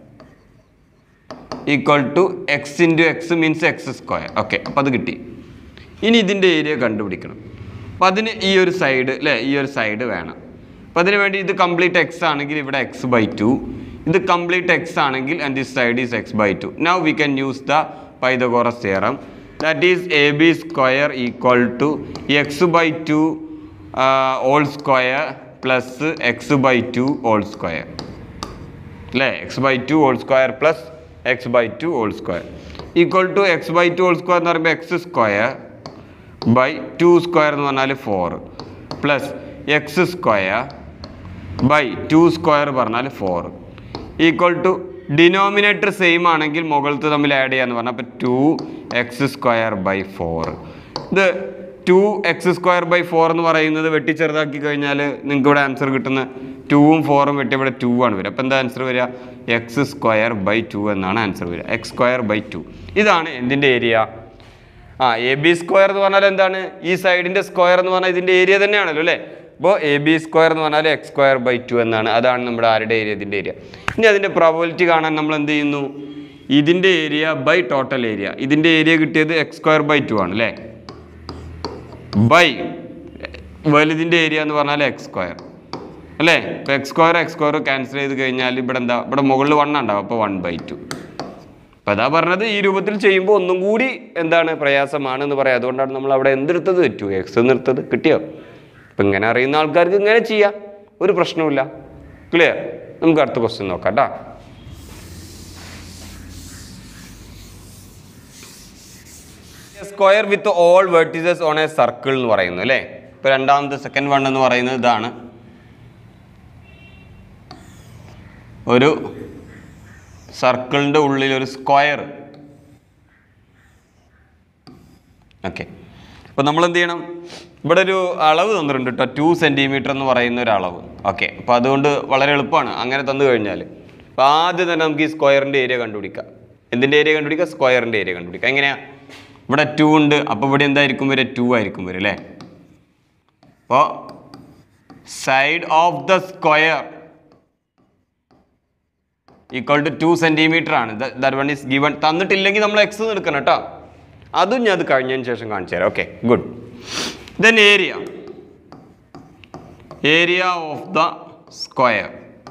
Speaker 1: equal to X into X means X square. Okay, അപ്പോൾ അത് കിട്ടി. ഇനി ഇതിൻ്റെ ഏരിയ കണ്ടുപിടിക്കണം. അപ്പോൾ അതിന് ഈ ഒരു സൈഡ് അല്ലേ? ഈ ഒരു സൈഡ് വേണം. അപ്പോൾ അതിന് വേണ്ടി ഇത് കംപ്ലീറ്റ് എക്സ് ആണെങ്കിൽ ഇവിടെ x/2, ഇത് കംപ്ലീറ്റ് എക്സ് ആണെങ്കിൽ and this side is x/2. Now we can use the Pythagoras theorem. That is AB square equal to x/2 whole square plus x/2 whole square അല്ലേ? x/2 whole square plus x/2 whole square equal to x/2 whole square എന്ന് പറയുമ്പോൾ എക്സ് സ്ക്വയർ ബൈ 2 സ്ക്വയർ എന്ന് പറഞ്ഞാൽ 4 plus X square by 2 square പറഞ്ഞാൽ 4 ഈക്വൽ ടു ഡിനോമിനേറ്റർ സെയിം ആണെങ്കിൽ മുകളിലത്തെ തമ്മിൽ ആഡ് ചെയ്യാന്ന് പറഞ്ഞാൽ അപ്പോൾ 2x സ്ക്വയർ ബൈ 4. ഇത് 2x സ്ക്വയർ ബൈ 4 എന്ന് പറയുന്നത് വെട്ടി ചെറുതാക്കി കഴിഞ്ഞാൽ നിങ്ങൾക്ക് ഇവിടെ ആൻസർ കിട്ടുന്ന 2ഉം 4ഉം വെട്ടി ഇവിടെ 2 ആണ് വരിക. അപ്പോൾ എന്താ ആൻസർ വരിക? x സ്ക്വയർ ബൈ 2 എന്നാണ് ആൻസർ വരിക. x സ്ക്വയർ ബൈ 2 ഇതാണ് എന്തിൻ്റെ ഏരിയ? AB സ്ക്വയർ എന്ന് പറഞ്ഞാൽ എന്താണ്? ഈ സൈഡിൻ്റെ സ്ക്വയർ എന്ന് പറഞ്ഞാൽ ഇതിൻ്റെ ഏരിയ തന്നെയാണല്ലോ അല്ലേ?
Speaker 2: അപ്പോൾ എ ബി സ്ക്വയർ എന്ന് പറഞ്ഞാൽ എക്സ് സ്ക്വയർ ബൈ 2 എന്നാണ്. അതാണ് നമ്മുടെ ആരുടെ ഏരിയ? ഇതിൻ്റെ ഏരിയ. ഇനി അതിൻ്റെ പ്രോബബിലിറ്റി കാണാൻ നമ്മൾ എന്ത് ചെയ്യുന്നു? ഇതിൻ്റെ ഏരിയ ബൈ ടോട്ടൽ ഏരിയ. ഇതിൻ്റെ ഏരിയ കിട്ടിയത് എക്സ് സ്ക്വയർ ബൈ 2 ആണ് അല്ലേ, ബൈ വലുതിൻ്റെ ഏരിയ എന്ന് പറഞ്ഞാൽ എക്സ് സ്ക്വയർ അല്ലേ. ഇപ്പോൾ എക്സ് സ്ക്വയർ ക്യാൻസൽ ചെയ്ത് കഴിഞ്ഞാൽ ഇവിടെ എന്താ, ഇവിടെ മുകളിൽ 1 ഉണ്ടാവും, അപ്പോൾ 1/2. അപ്പം അതാ പറഞ്ഞത്, ഈ രൂപത്തിൽ ചെയ്യുമ്പോൾ ഒന്നും കൂടി എന്താണ് പ്രയാസമാണെന്ന് പറയാം. അതുകൊണ്ടാണ് നമ്മൾ അവിടെ എന്തെടുത്തത്? 2x എന്നെടുത്തത്. കിട്ടിയോ? അപ്പം ഇങ്ങനെ അറിയുന്ന ആൾക്കാർക്ക് ഇങ്ങനെ ചെയ്യാം, ഒരു പ്രശ്നവുമില്ല. ക്ലിയർ? നമുക്ക് അടുത്ത ക്വസ്റ്റ്യൻ നോക്കാം കേട്ടോ. Square with all vertices on a circle എന്ന് പറയുന്നു അല്ലേ. ഇപ്പോൾ രണ്ടാമത്തെ സെക്കൻഡ് വൺ എന്ന് പറയുന്നത് ഇതാണ്. ഒരു സർക്കിളിൻ്റെ ഉള്ളിൽ ഒരു സ്ക്വയർ. ഓക്കെ, അപ്പോൾ നമ്മൾ എന്ത് ചെയ്യണം? ഇവിടെ ഒരു അളവ് തന്നിട്ടുണ്ട് കേട്ടോ, 2 സെൻറ്റിമീറ്റർ എന്ന് പറയുന്ന ഒരു അളവ്. ഓക്കെ, അപ്പോൾ അതുകൊണ്ട് വളരെ എളുപ്പമാണ് അങ്ങനെ തന്നു കഴിഞ്ഞാൽ. അപ്പോൾ ആദ്യം തന്നെ നമുക്ക് ഈ സ്ക്വയറിൻ്റെ ഏരിയ കണ്ടുപിടിക്കാം. എന്തിൻ്റെ ഏരിയ കണ്ടുപിടിക്കുക? സ്ക്വയറിൻ്റെ ഏരിയ കണ്ടുപിടിക്കുക. എങ്ങനെയാണ്? ഇവിടെ 2 ഉണ്ട്, അപ്പോൾ ഇവിടെ എന്തായിരിക്കും വരിക? 2 ആയിരിക്കും വരിക അല്ലേ. അപ്പോൾ side of the square equal to 2 centimetre ആണ്. That one is given. തന്നിട്ടില്ലെങ്കിൽ നമ്മൾ എക്സ് എടുക്കണം കേട്ടോ. അതും ഞാൻ അത് കഴിഞ്ഞതിന് ശേഷം കാണിച്ചു തരാം. Okay, good. Then area of the square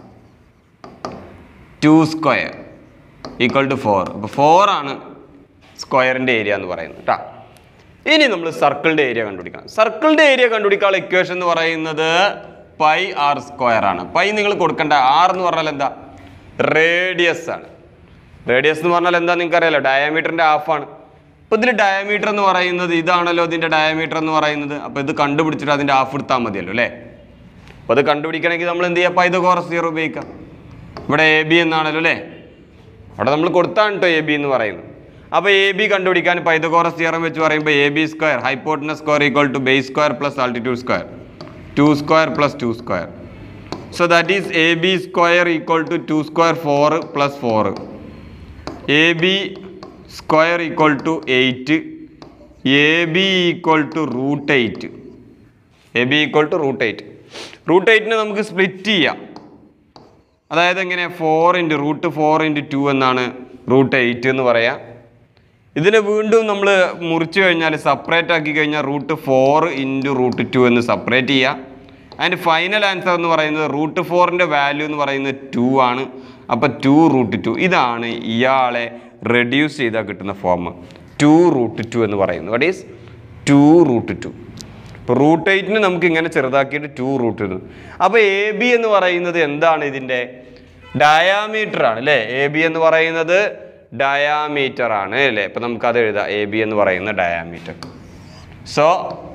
Speaker 2: 2 square equal to 4. അപ്പോൾ 4 ആണ് സ്ക്വയറിൻ്റെ ഏരിയ എന്ന് പറയുന്നത് കേട്ടോ. ഇനി നമ്മൾ സർക്കിളിൻ്റെ ഏരിയ കണ്ടുപിടിക്കണം. സർക്കിളിൻ്റെ ഏരിയ കണ്ടുപിടിക്കാനുള്ള ഇക്വേഷൻ എന്ന് പറയുന്നത് പൈ ആർ സ്ക്വയർ ആണ്. പൈ നിങ്ങൾ കൊടുക്കേണ്ട. ആർ എന്ന് പറഞ്ഞാൽ എന്താ? റേഡിയസ് ആണ്. റേഡിയസ് എന്ന് പറഞ്ഞാൽ എന്താ നിങ്ങൾക്ക് അറിയാലോ, ഡയമീറ്ററിൻ്റെ ഹാഫാണ്. അപ്പോൾ ഇതിൽ ഡയമീറ്റർ എന്ന് പറയുന്നത് ഇതാണല്ലോ, ഇതിൻ്റെ ഡയമീറ്റർ എന്ന് പറയുന്നത്. അപ്പോൾ ഇത് കണ്ടുപിടിച്ചിട്ട് അതിൻ്റെ ഹാഫ് എടുത്താൽ മതിയല്ലോ അല്ലേ. അപ്പോൾ അത് കണ്ടുപിടിക്കണമെങ്കിൽ നമ്മൾ എന്ത് ചെയ്യുക? പൈതഗോറസ് തിയറം ഉപയോഗിക്കാം. ഇവിടെ എ ബി എന്നാണല്ലോ അല്ലേ, അവിടെ നമ്മൾ കൊടുത്താണ് കേട്ടോ എ ബി എന്ന് പറയുന്നത്. അപ്പോൾ എ ബി കണ്ടുപിടിക്കാൻ പൈതഗോറസ് തിയറം വെച്ച് പറയുമ്പോൾ A B square hypotenuse square equal to base square plus altitude square 2 square plus 2 square. So that is AB square equal to 2 square 4 plus 4. AB square equal to 8. AB equal to root 8. AB equal to root 8. Root 8 നമുക്ക് സ്പ്ലിറ്റ് ചെയ്യാം. അതായത് എങ്ങനെ? 4 × √4 × 2 എന്നാണ് √8 എന്ന് പറയാം. ഇതിനെ വീണ്ടും നമ്മൾ മുറിച്ച് കഴിഞ്ഞാൽ സെപ്പറേറ്റ് ആക്കി കഴിഞ്ഞാൽ √4 × √2 എന്ന് സെപ്പറേറ്റ് ചെയ്യാം. അതിൻ്റെ ഫൈനൽ ആൻസർ എന്ന് പറയുന്നത് √4ൻ്റെ വാല്യൂ എന്ന് പറയുന്നത് 2 ആണ്. അപ്പോൾ 2√2 ഇതാണ് ഇയാളെ റെഡ്യൂസ് ചെയ്താൽ കിട്ടുന്ന ഫോം 2√2 എന്ന് പറയുന്നത്. What is 2√2? ഇപ്പോൾ √8ന് നമുക്ക് ഇങ്ങനെ ചെറുതാക്കിയിട്ട് 2√2. അപ്പോൾ എ ബി എന്ന് പറയുന്നത് എന്താണ്? ഇതിൻ്റെ ഡയാമീറ്റർ ആണ് അല്ലേ. എ ബി എന്ന് പറയുന്നത് ഡയാമീറ്റർ ആണ് അല്ലേ. അപ്പോൾ നമുക്കത് എഴുതാം, എ ബി എന്ന് പറയുന്ന diameter. So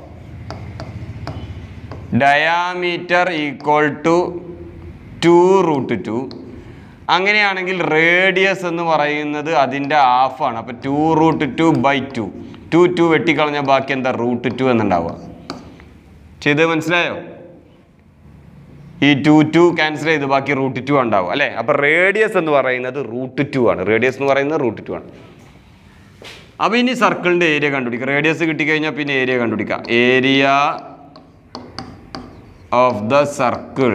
Speaker 2: diameter equal to 2√2. അങ്ങനെയാണെങ്കിൽ റേഡിയസ് എന്ന് പറയുന്നത് അതിൻ്റെ ഹാഫാണ്. അപ്പോൾ 2√2/2. 2 വെട്ടിക്കളഞ്ഞാൽ ബാക്കി എന്താ? √2 എന്നുണ്ടാവുക. ചെയ്ത് മനസ്സിലായോ? ഈ 2 ക്യാൻസൽ ചെയ്ത് ബാക്കി √2 ഉണ്ടാവും അല്ലേ. അപ്പോൾ റേഡിയസ് എന്ന് പറയുന്നത് √2 ആണ്. റേഡിയസ് എന്ന് പറയുന്നത് √2 ആണ്. അപ്പോൾ ഇനി സർക്കിളിൻ്റെ ഏരിയ കണ്ടുപിടിക്കുക. റേഡിയസ് കിട്ടിക്കഴിഞ്ഞാൽ പിന്നെ ഏരിയ കണ്ടുപിടിക്കാം. Area of the circle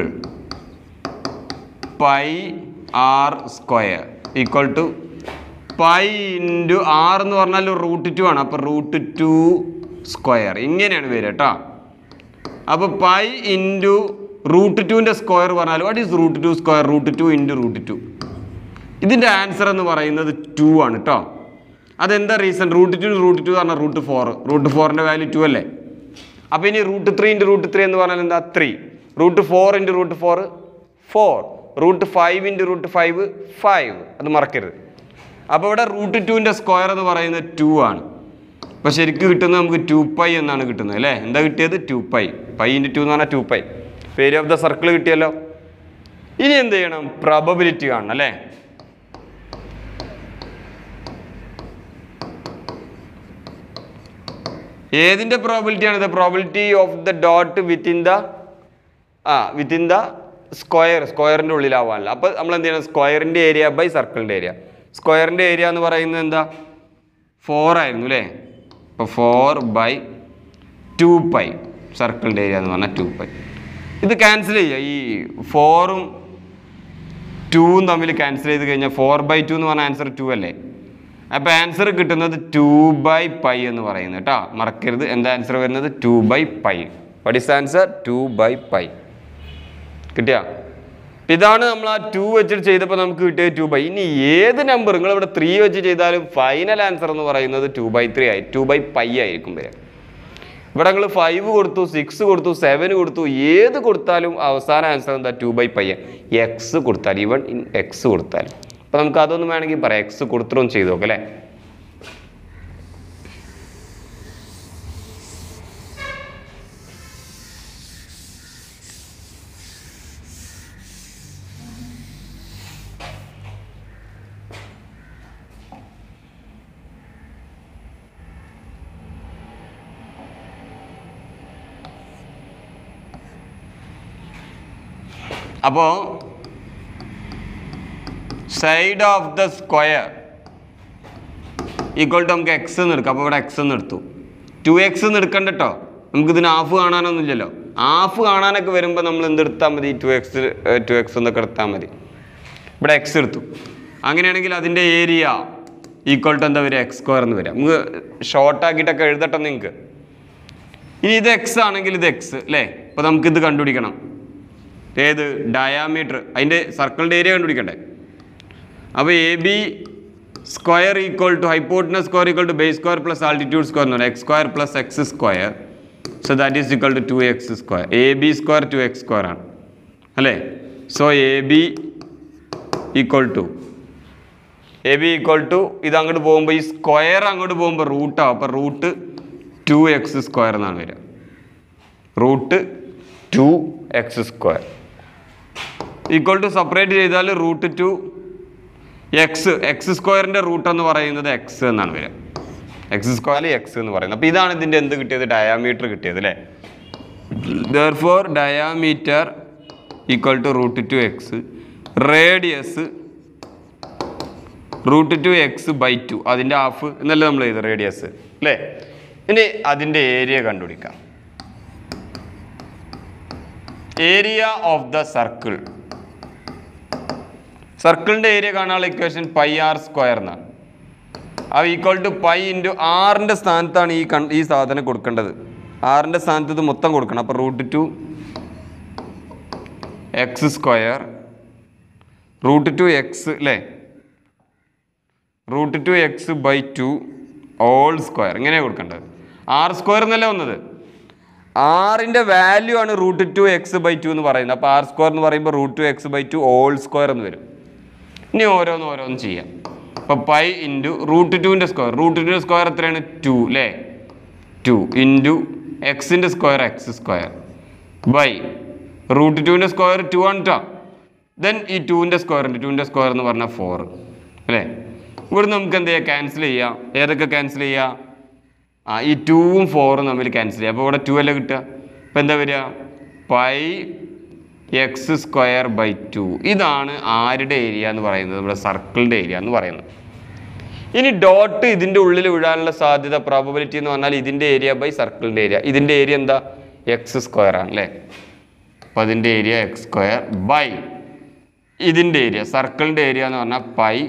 Speaker 2: pi R square equal to pi into R എന്ന് പറഞ്ഞാൽ √2 ആണ്. അപ്പോൾ √2 സ്ക്വയർ ഇങ്ങനെയാണ് വരിക കേട്ടോ. അപ്പോൾ പൈ ഇൻറ്റു √2ൻ്റെ സ്ക്വയർ പറഞ്ഞാൽ വാട്ട് ഈസ് √2 സ്ക്വയർ? √2 × √2. ഇതിൻ്റെ ആൻസർ എന്ന് പറയുന്നത് 2 ആണ് കേട്ടോ. അതെന്താ റീസൺ? √2 √2 പറഞ്ഞാൽ √4. √4ൻ്റെ വാല്യൂ 2 അല്ലേ. അപ്പോൾ ഇനി √3 × √3 എന്ന് പറഞ്ഞാൽ എന്താ? 3. √4 × √4 4. √5 × √5 5. അത് മറക്കരുത്. അപ്പോൾ ഇവിടെ √2ൻ്റെ സ്ക്വയർ എന്ന് പറയുന്നത് 2 ആണ്. അപ്പോൾ ശരിക്കും കിട്ടുന്നത് നമുക്ക് 2π എന്നാണ് കിട്ടുന്നത് അല്ലേ. എന്താ കിട്ടിയത്? 2π. π × 2 എന്ന് പറഞ്ഞാൽ 2π. ഏരിയ ഓഫ് ദ സർക്കിൾ കിട്ടിയല്ലോ. ഇനി എന്ത് ചെയ്യണം? പ്രോബബിലിറ്റി കാണണം അല്ലേ. ഏതിൻ്റെ പ്രോബിലിറ്റി ആണ് ഇത്? Probability of the dot within the സ്ക്വയറിൻ്റെ ഉള്ളിലാവാനല്ല. അപ്പോൾ നമ്മൾ എന്ത് ചെയ്യണം? സ്ക്വയറിൻ്റെ ഏരിയ ബൈ സർക്കിളിൻ്റെ ഏരിയ. സ്ക്വയറിൻ്റെ ഏരിയ എന്ന് പറയുന്നത് എന്താ? 4 ആയിരുന്നു അല്ലേ. അപ്പോൾ 4/2π. സർക്കിളിൻ്റെ ഏരിയ എന്ന് പറഞ്ഞാൽ 2π. ഇത് ക്യാൻസൽ ചെയ്യുക. ഈ 4ഉം 2ഉം തമ്മിൽ ക്യാൻസൽ ചെയ്ത് കഴിഞ്ഞാൽ 4/2 എന്ന് പറഞ്ഞ ആൻസർ 2 അല്ലേ? അപ്പോൾ ആൻസർ കിട്ടുന്നത് 2/π എന്ന് പറയുന്നത് കേട്ടോ. മറക്കരുത്. എന്താ ആൻസർ വരുന്നത്? 2/π. What is answer? 2/π. കിട്ടിയ? ഇതാണ് നമ്മൾ ആ 2 വെച്ചിട്ട് ചെയ്തപ്പോൾ നമുക്ക് കിട്ടിയത് 2/. ഇനി ഏത് നമ്പർ നിങ്ങളിവിടെ 3 വെച്ച് ചെയ്താലും ഫൈനൽ ആൻസർ എന്ന് പറയുന്നത് 2/3 ആയി 2/π ആയിരിക്കും വരിക. ഇവിടെ നിങ്ങൾ 5 കൊടുത്തു, 6 കൊടുത്തു, 7 കൊടുത്തു, ഏത് കൊടുത്താലും അവസാന ആൻസർ എന്താ? 2/π. എക്സ് കൊടുത്താൽ, ഈവൻ ഇൻ എക്സ് കൊടുത്താൽ. അപ്പോൾ നമുക്ക് അതൊന്നും വേണമെങ്കിൽ പറയാം. എക്സ് കൊടുത്തിട്ടൊന്നും ചെയ്ത് നോക്കാം അല്ലേ? അപ്പോൾ side of the square equal to നമുക്ക് എക്സ് എന്ന് എടുക്കാം. അപ്പോൾ ഇവിടെ എക്സ് എന്ന് എടുത്തു. 2x എന്ന് എടുക്കണ്ട കേട്ടോ. നമുക്കിതിന് ഹാഫ് കാണാനൊന്നും ഇല്ലല്ലോ. ഹാഫ് കാണാനൊക്കെ വരുമ്പോൾ നമ്മൾ എന്തെടുത്താൽ മതി? 2x എന്നൊക്കെ എടുത്താൽ മതി. ഇവിടെ എക്സ് എടുത്തു. അങ്ങനെയാണെങ്കിൽ അതിൻ്റെ ഏരിയ ഈക്വൽ ടു എന്താ വരിക? x² എന്ന് വരിക. നമുക്ക് ഷോർട്ടാക്കിയിട്ടൊക്കെ എഴുതട്ടെ നിങ്ങൾക്ക്. ഇനി ഇത് എക്സ് ആണെങ്കിൽ ഇത് എക്സ് അല്ലേ? അപ്പോൾ നമുക്കിത് കണ്ടുപിടിക്കണം. ഏത്? ഡയാമീറ്റർ. അതിൻ്റെ സർക്കിളിൻ്റെ ഏരിയ കണ്ടുപിടിക്കണ്ടേ? അപ്പോൾ AB square equal to hypotenuse square equal to base square plus altitude square എന്ന് പറഞ്ഞാൽ x² plus x². So that is equal to 2x². AB square 2x² ആണ് അല്ലേ? സോ AB ഈക്വൽ ടു ഇത് അങ്ങോട്ട് പോകുമ്പോൾ ഈ സ്ക്വയർ അങ്ങോട്ട് പോകുമ്പോൾ റൂട്ടാവും. അപ്പോൾ റൂട്ട് 2x² എന്നാണ് വരിക. Root 2x² equal to separate ചെയ്താൽ റൂട്ട് 2x²ൻ്റെ റൂട്ട് എന്ന് പറയുന്നത് x എന്നാണ് വരിക. x² x എന്ന് പറയുന്നത്. അപ്പോൾ ഇതാണ് ഇതിൻ്റെ എന്ത് കിട്ടിയത്? ഡയാമീറ്റർ കിട്ടിയത് അല്ലേ? therefore diameter equal to root 2x. Radius root 2x/2. അതിൻ്റെ ഹാഫ് എന്നല്ലേ നമ്മൾ ചെയ്ത് റേഡിയസ് അല്ലേ? ഇനി അതിൻ്റെ ഏരിയ കണ്ടുപിടിക്കാം. Area of the circle. സർക്കിളിൻ്റെ ഏരിയ കാണാനുള്ള ഇക്വേഷൻ πr² എന്നാണ്. അത് ഈക്വൽ ടു π ഇൻറ്റു ആറിൻ്റെ സ്ഥാനത്താണ് ഈ സാധനം കൊടുക്കേണ്ടത്. ആറിൻ്റെ സ്ഥാനത്ത് ഇത് മൊത്തം കൊടുക്കണം. അപ്പോൾ റൂട്ട് 2x² റൂട്ട് 2x അല്ലേ? റൂട്ട് 2x/2 ഹോൾ സ്ക്വയർ ഇങ്ങനെയാണ് കൊടുക്കേണ്ടത്. r² എന്നല്ലേ വന്നത്? ആറിൻ്റെ വാല്യൂ ആണ് റൂട്ട് 2x/2 എന്ന് പറയുന്നത്. അപ്പോൾ r² എന്ന് പറയുമ്പോൾ റൂട്ട് 2x/2 ഹോൾ സ്ക്വയർ എന്ന് വരും. ഇനി ഓരോന്ന് ചെയ്യാം. അപ്പോൾ π ഇൻറ്റു റൂട്ട് 2ൻ്റെ സ്ക്വയർ. റൂട്ട് 2ൻ്റെ സ്ക്വയർ എത്രയാണ്? 2 അല്ലേ? 2 ഇൻറ്റു എക്സിൻ്റെ സ്ക്വയർ x² ബൈ റൂട്ട് 2ൻ്റെ സ്ക്വയർ 2 ആണ് കേട്ടോ. ദെൻ ഈ 2ൻ്റെ സ്ക്വയർ ഉണ്ട്. 2ൻ്റെ സ്ക്വയർ എന്ന് പറഞ്ഞാൽ 4 അല്ലേ? ഇവിടെ നമുക്ക് എന്ത് ചെയ്യാം? ക്യാൻസൽ ചെയ്യാം. ഏതൊക്കെ ക്യാൻസൽ ചെയ്യാം? ഈ 2ഉം 4ഉം തമ്മിൽ ക്യാൻസൽ ചെയ്യാം. അപ്പോൾ ഇവിടെ 2 അല്ലേ കിട്ടുക. അപ്പോൾ എന്താ വരിക? πx²/2. ഇതാണ് ആരുടെ ഏരിയ എന്ന് പറയുന്നത്? നമ്മുടെ സർക്കിളിൻ്റെ ഏരിയ എന്ന് പറയുന്നത്. ഇനി ഡോട്ട് ഇതിൻ്റെ ഉള്ളിൽ വിടാനുള്ള സാധ്യത പ്രോബബിലിറ്റി എന്ന് പറഞ്ഞാൽ ഇതിൻ്റെ ഏരിയ ബൈ സർക്കിളിൻ്റെ ഏരിയ. ഇതിൻ്റെ ഏരിയ എന്താ? x² ആണ് അല്ലേ? അപ്പോൾ അതിൻ്റെ ഏരിയ x² ബൈ ഇതിൻ്റെ ഏരിയ സർക്കിളിൻ്റെ ഏരിയ എന്ന് പറഞ്ഞാൽ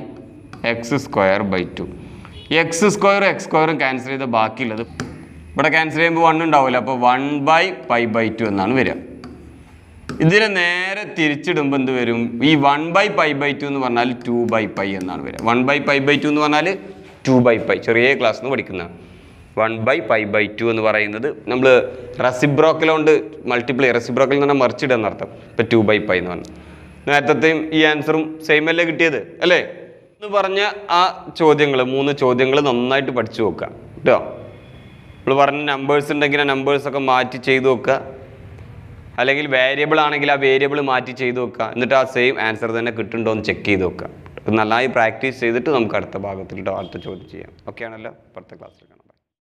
Speaker 2: πx²/2. x²ഉം ക്യാൻസൽ ചെയ്ത ബാക്കിയുള്ളത് ഇവിടെ ക്യാൻസൽ ചെയ്യുമ്പോൾ 1 ഉണ്ടാവില്ല. അപ്പോൾ 1/π/2 എന്നാണ് വരിക. ഇതിനെ നേരെ തിരിച്ചിടുമ്പോൾ എന്ത് വരും? ഈ 1/π/2 എന്ന് പറഞ്ഞാൽ 2/π എന്നാണ് വരിക. 1/π/2 എന്ന് പറഞ്ഞാൽ 2/π. ചെറിയ ക്ലാസ്സിൽ നിന്ന് പഠിക്കുന്നതാണ്. 1/π/2 എന്ന് പറയുന്നത് നമ്മൾ റെസിപ്രോക്കൽ കൊണ്ട് മൾട്ടിപ്ലൈ, റെസിപ്രോക്കൽ എന്ന് പറഞ്ഞാൽ മറിച്ചിടുക എന്നർത്ഥം. ഇപ്പോൾ 2/π എന്ന് പറഞ്ഞു. നേരത്തെയും ഈ ആൻസറും സെയിം അല്ലേ കിട്ടിയത് അല്ലേ? എന്ന് പറഞ്ഞ ആ ചോദ്യങ്ങൾ 3 ചോദ്യങ്ങൾ നന്നായിട്ട് പഠിച്ചു നോക്കുക കേട്ടോ. നമ്മൾ പറഞ്ഞ നമ്പേഴ്സ് ഉണ്ടെങ്കിൽ ആ നമ്പേഴ്സൊക്കെ മാറ്റി ചെയ്ത് നോക്കുക. അല്ലെങ്കിൽ വേരിയബിൾ ആണെങ്കിൽ ആ വേരിയബിൾ മാറ്റി ചെയ്ത് നോക്കുക. എന്നിട്ട് ആ സെയിം ആൻസർ തന്നെ കിട്ടുന്നുണ്ടോ എന്ന് ചെക്ക് ചെയ്ത് നോക്കുക. നന്നായി പ്രാക്ടീസ് ചെയ്തിട്ട് നമുക്ക് അടുത്ത ഭാഗത്തിൽ അടുത്ത ചോദ്യം ചെയ്യാം. ഓക്കെ ആണല്ലോ? അടുത്ത ക്ലാസ്സിൽ കാണാം.